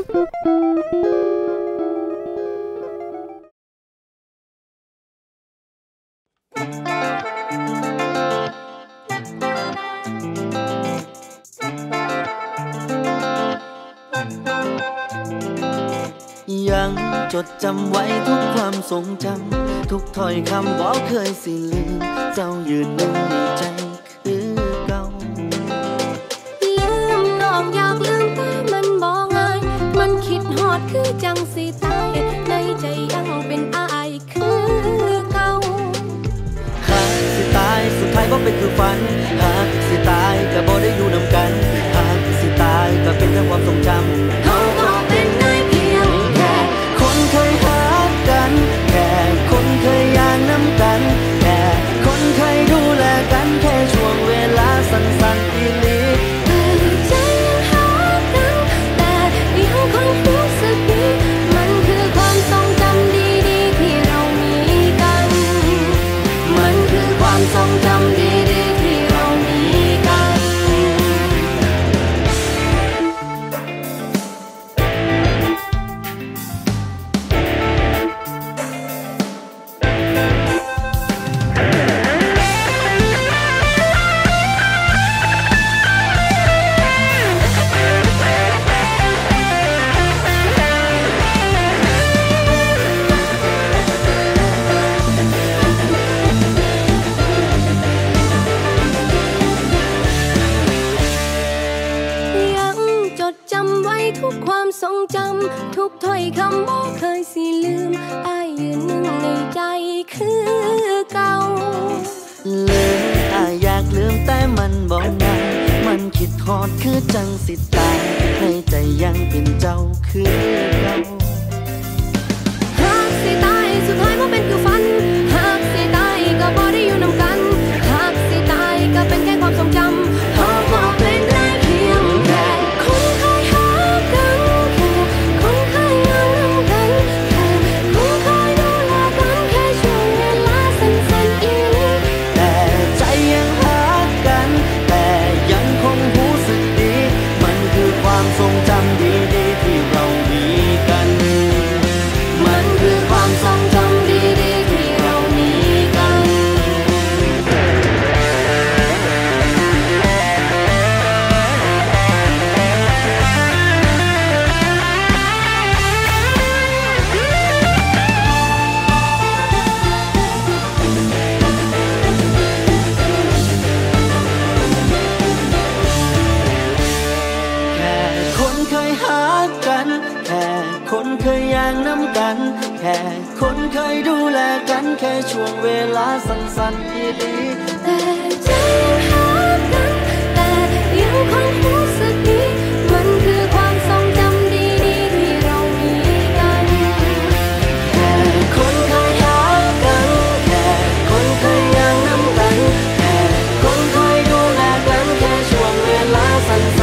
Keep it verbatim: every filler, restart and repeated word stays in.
ยังจดจำไว้ทุกความทรงจำทุกถ้อยคำบ่เคยสิลืมเจ้ายืนหนึ่งในใจคือเก่าลืมน้องอยากลืมแต่มันบ่ง่ายมันคิดฮอดคือจังสิตายในใจยังเป็นอายคือเก่าหากสิตายสุดท้ายบ่เป็นคือฝันหากสิตายก็บ่ได้อยู่นำกันหากสิตายก็เป็นแค่ความทรงจำเขาก็เป็นได้เพียงแค่คนเคยหากันแค่คนเคยย่างน้ำกันแค่คนเคยดูแลกันแค่ช่วงเวลาสั้นๆอีหลีแต่ใจยังหากันแต่ยังคงรู้สึกดีมันคือความทรงจำดีๆที่เรามีกันมันคือความทรงจำดีๆที่เรามีกันทุกความทรงจำทุกถ้อยคำบ่เคยสิลืมอายยืนหนึ่งในใจคือเก่าลืมอายอยากลืมแต่มันบ่ได้มันคิดฮอดคือจังสิตายในใจยังเป็นเจ้าคือเก่าหากสิตายสุดท้ายบ่เป็นคือฝันหากสิตายก็บ่ได้อยู่นำกันหากสิตายก็เป็นแค่ความทรงจำเขาก็เป็นได้เพียงแค่คนเคยหากันแค่คนเคยยอมนำกันแค่คนเคยดูแลกันแค่ช่วงเวลาสั้นๆอีหลีแต่ใจยังหากันแต่ยังคงรู้สึกดีมันคือความทรงจำดีๆที่เรามีกันมันคือความทรงจำดีๆที่เรามีกันแค่คนเคยหากันแค่คนเคยย่างน้ำกันแค่คนเคยดูแลกันแค่ช่วงเวลาสั้นๆอีหลีแต่ใจยังหากันแต่ยังคงรู้สึกดีมันคือความทรงจำดีๆที่เรามีกันแค่คนเคยหากันแค่คนเคยย่างน้ำกันแค่คนเคยดูแลกันแค่ช่วงเวลาสั้น